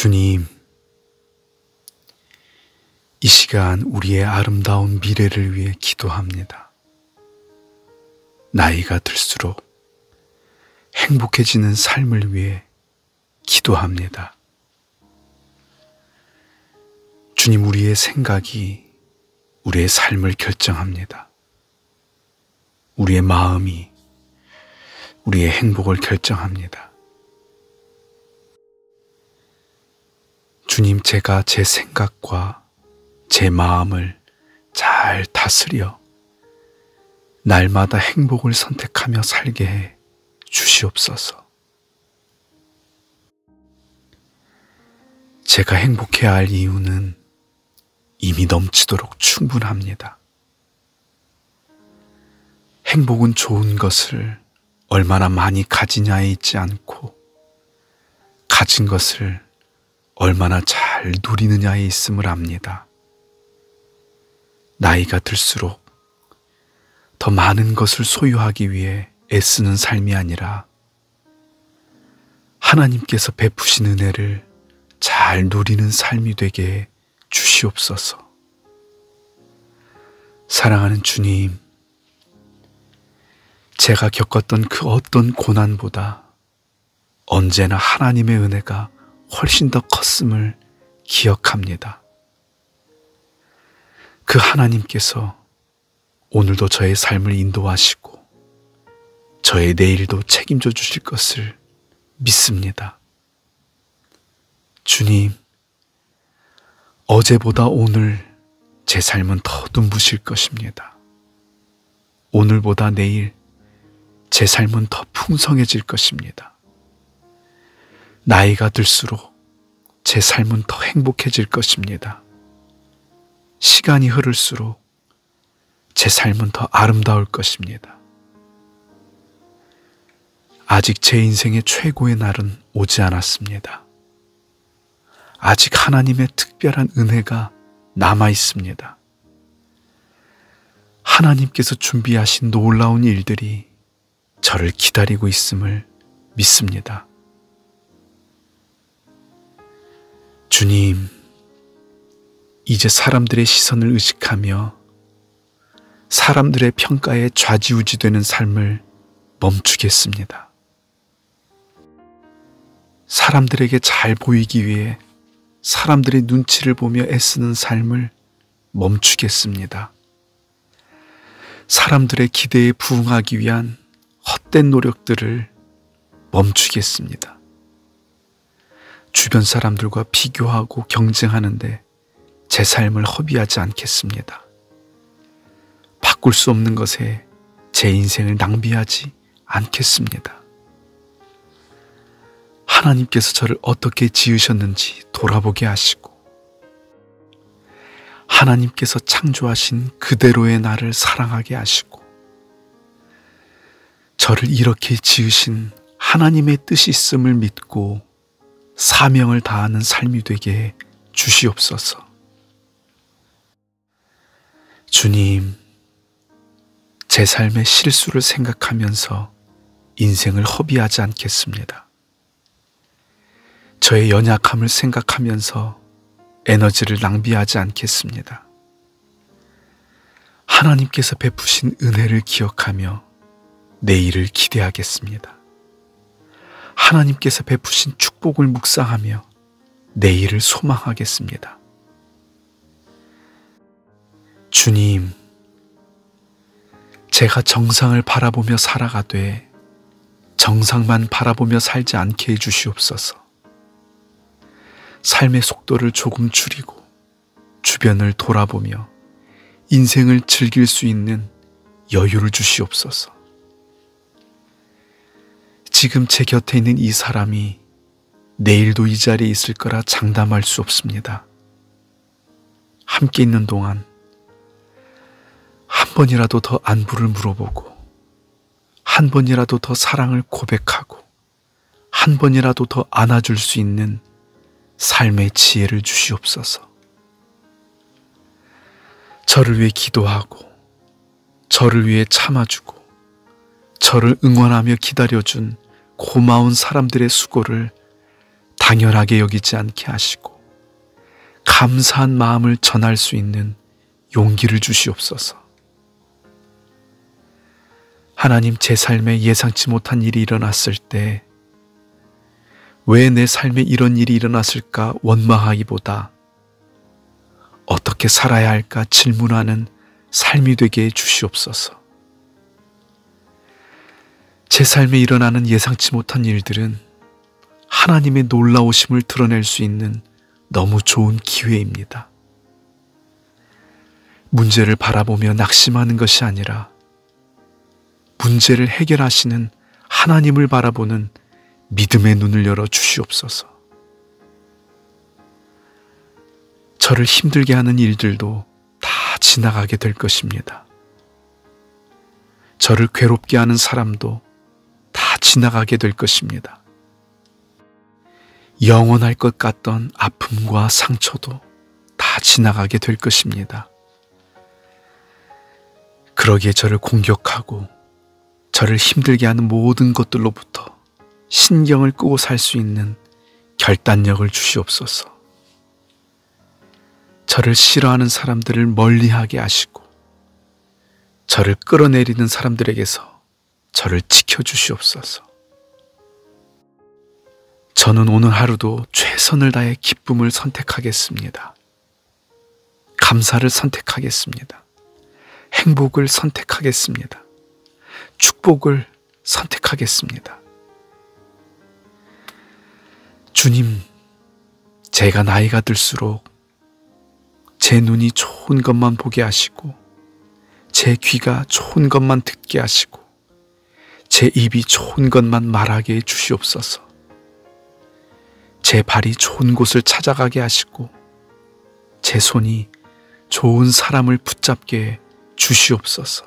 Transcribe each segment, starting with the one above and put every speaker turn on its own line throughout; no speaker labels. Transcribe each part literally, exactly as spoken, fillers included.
주님, 이 시간 우리의 아름다운 미래를 위해 기도합니다. 나이가 들수록 행복해지는 삶을 위해 기도합니다. 주님, 우리의 생각이 우리의 삶을 결정합니다. 우리의 마음이 우리의 행복을 결정합니다. 주님, 제가 제 생각과 제 마음을 잘 다스려 날마다 행복을 선택하며 살게 해 주시옵소서. 제가 행복해야 할 이유는 이미 넘치도록 충분합니다. 행복은 좋은 것을 얼마나 많이 가지냐에 있지 않고 가진 것을 얼마나 잘 누리느냐에 있음을 압니다. 나이가 들수록 더 많은 것을 소유하기 위해 애쓰는 삶이 아니라 하나님께서 베푸신 은혜를 잘 누리는 삶이 되게 해 주시옵소서. 사랑하는 주님, 제가 겪었던 그 어떤 고난보다 언제나 하나님의 은혜가 훨씬 더 컸음을 기억합니다. 그 하나님께서 오늘도 저의 삶을 인도하시고 저의 내일도 책임져 주실 것을 믿습니다. 주님, 어제보다 오늘 제 삶은 더 눈부실 것입니다. 오늘보다 내일 제 삶은 더 풍성해질 것입니다. 나이가 들수록 제 삶은 더 행복해질 것입니다. 시간이 흐를수록 제 삶은 더 아름다울 것입니다. 아직 제 인생의 최고의 날은 오지 않았습니다. 아직 하나님의 특별한 은혜가 남아 있습니다. 하나님께서 준비하신 놀라운 일들이 저를 기다리고 있음을 믿습니다. 주님, 이제 사람들의 시선을 의식하며 사람들의 평가에 좌지우지되는 삶을 멈추겠습니다. 사람들에게 잘 보이기 위해 사람들의 눈치를 보며 애쓰는 삶을 멈추겠습니다. 사람들의 기대에 부응하기 위한 헛된 노력들을 멈추겠습니다. 주변 사람들과 비교하고 경쟁하는데 제 삶을 허비하지 않겠습니다. 바꿀 수 없는 것에 제 인생을 낭비하지 않겠습니다. 하나님께서 저를 어떻게 지으셨는지 돌아보게 하시고 하나님께서 창조하신 그대로의 나를 사랑하게 하시고 저를 이렇게 지으신 하나님의 뜻이 있음을 믿고 사명을 다하는 삶이 되게 해 주시옵소서. 주님, 제 삶의 실수를 생각하면서 인생을 허비하지 않겠습니다. 저의 연약함을 생각하면서 에너지를 낭비하지 않겠습니다. 하나님께서 베푸신 은혜를 기억하며 내일을 기대하겠습니다. 하나님께서 베푸신 축복을 묵상하며 내일을 소망하겠습니다. 주님, 제가 정상을 바라보며 살아가되 정상만 바라보며 살지 않게 해주시옵소서. 삶의 속도를 조금 줄이고 주변을 돌아보며 인생을 즐길 수 있는 여유를 주시옵소서. 지금 제 곁에 있는 이 사람이 내일도 이 자리에 있을 거라 장담할 수 없습니다. 함께 있는 동안 한 번이라도 더 안부를 물어보고 한 번이라도 더 사랑을 고백하고 한 번이라도 더 안아줄 수 있는 삶의 지혜를 주시옵소서. 저를 위해 기도하고 저를 위해 참아주고 저를 응원하며 기다려준 고마운 사람들의 수고를 당연하게 여기지 않게 하시고 감사한 마음을 전할 수 있는 용기를 주시옵소서. 하나님, 제 삶에 예상치 못한 일이 일어났을 때 왜 내 삶에 이런 일이 일어났을까 원망하기보다 어떻게 살아야 할까 질문하는 삶이 되게 해 주시옵소서. 제 삶에 일어나는 예상치 못한 일들은 하나님의 놀라우심을 드러낼 수 있는 너무 좋은 기회입니다. 문제를 바라보며 낙심하는 것이 아니라 문제를 해결하시는 하나님을 바라보는 믿음의 눈을 열어 주시옵소서. 저를 힘들게 하는 일들도 다 지나가게 될 것입니다. 저를 괴롭게 하는 사람도 다 지나가게 될 것입니다. 영원할 것 같던 아픔과 상처도 다 지나가게 될 것입니다. 그러기에 저를 공격하고 저를 힘들게 하는 모든 것들로부터 신경을 끄고 살 수 있는 결단력을 주시옵소서. 저를 싫어하는 사람들을 멀리하게 하시고 저를 끌어내리는 사람들에게서 저를 지켜주시옵소서. 저는 오늘 하루도 최선을 다해 기쁨을 선택하겠습니다. 감사를 선택하겠습니다. 행복을 선택하겠습니다. 축복을 선택하겠습니다. 주님, 제가 나이가 들수록 제 눈이 좋은 것만 보게 하시고 제 귀가 좋은 것만 듣게 하시고 제 입이 좋은 것만 말하게 해 주시옵소서. 제 발이 좋은 곳을 찾아가게 하시고 제 손이 좋은 사람을 붙잡게 해 주시옵소서.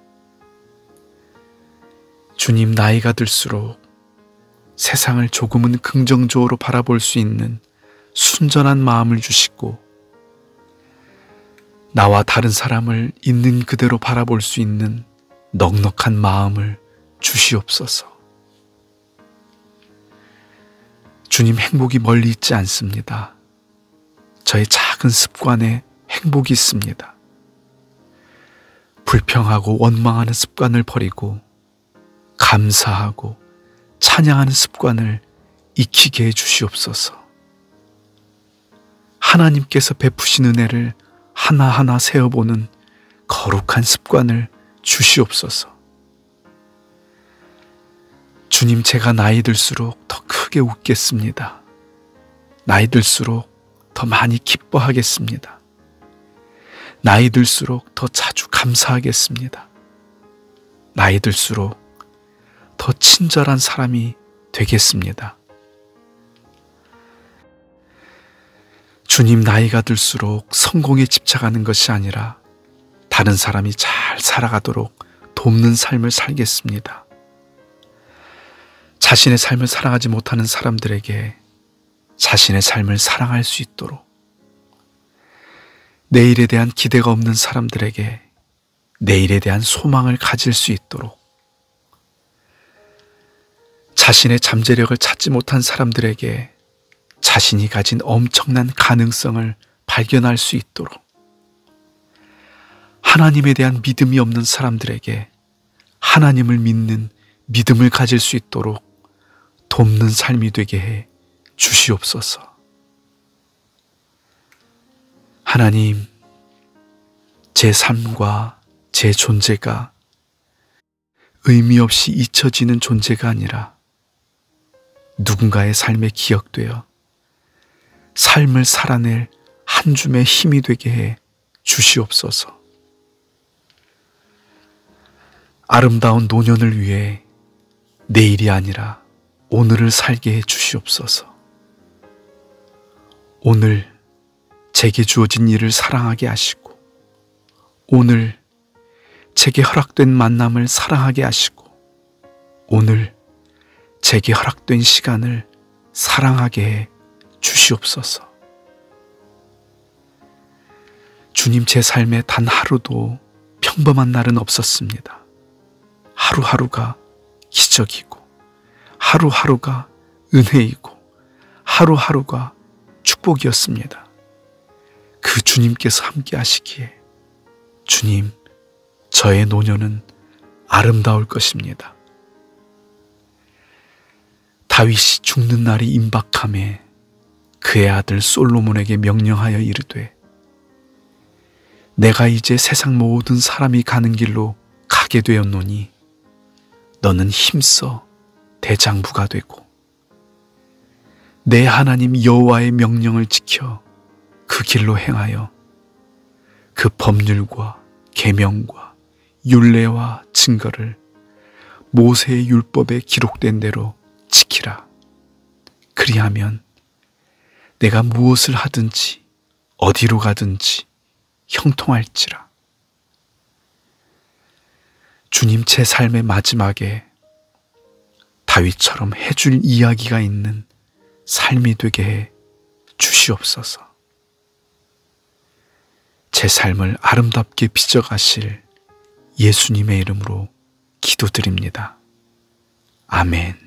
주님, 나이가 들수록 세상을 조금은 긍정적으로 바라볼 수 있는 순전한 마음을 주시고 나와 다른 사람을 있는 그대로 바라볼 수 있는 넉넉한 마음을 주시옵소서. 주님, 행복이 멀리 있지 않습니다. 저의 작은 습관에 행복이 있습니다. 불평하고 원망하는 습관을 버리고 감사하고 찬양하는 습관을 익히게 해 주시옵소서. 하나님께서 베푸신 은혜를 하나하나 세어보는 거룩한 습관을 주시옵소서. 주님, 제가 나이 들수록 더 크게 웃겠습니다. 나이 들수록 더 많이 기뻐하겠습니다. 나이 들수록 더 자주 감사하겠습니다. 나이 들수록 더 친절한 사람이 되겠습니다. 주님, 나이가 들수록 성공에 집착하는 것이 아니라 다른 사람이 잘 살아가도록 돕는 삶을 살겠습니다. 자신의 삶을 사랑하지 못하는 사람들에게 자신의 삶을 사랑할 수 있도록, 내일에 대한 기대가 없는 사람들에게 내일에 대한 소망을 가질 수 있도록, 자신의 잠재력을 찾지 못한 사람들에게 자신이 가진 엄청난 가능성을 발견할 수 있도록, 하나님에 대한 믿음이 없는 사람들에게 하나님을 믿는 믿음을 가질 수 있도록 돕는 삶이 되게 해 주시옵소서. 하나님, 제 삶과 제 존재가 의미 없이 잊혀지는 존재가 아니라 누군가의 삶에 기억되어 삶을 살아낼 한 줌의 힘이 되게 해 주시옵소서. 아름다운 노년을 위해 내일이 아니라 오늘을 살게 해 주시옵소서. 오늘 제게 주어진 일을 사랑하게 하시고, 오늘 제게 허락된 만남을 사랑하게 하시고, 오늘 제게 허락된 시간을 사랑하게 해 주시옵소서. 주님, 제 삶에 단 하루도 평범한 날은 없었습니다. 하루하루가 기적이고, 하루하루가 은혜이고, 하루하루가 축복이었습니다. 그 주님께서 함께 하시기에 주님, 저의 노년은 아름다울 것입니다. 다윗이 죽는 날이 임박함에 그의 아들 솔로몬에게 명령하여 이르되 내가 이제 세상 모든 사람이 가는 길로 가게 되었노니 너는 힘써 대장부가 되고 내 하나님 여호와의 명령을 지켜 그 길로 행하여 그 법률과 계명과 율례와 증거를 모세의 율법에 기록된 대로 지키라. 그리하면 내가 무엇을 하든지 어디로 가든지 형통할지라. 주님, 제 삶의 마지막에 다윗처럼 해줄 이야기가 있는 삶이 되게 해 주시옵소서. 제 삶을 아름답게 빚어가실 예수님의 이름으로 기도드립니다. 아멘.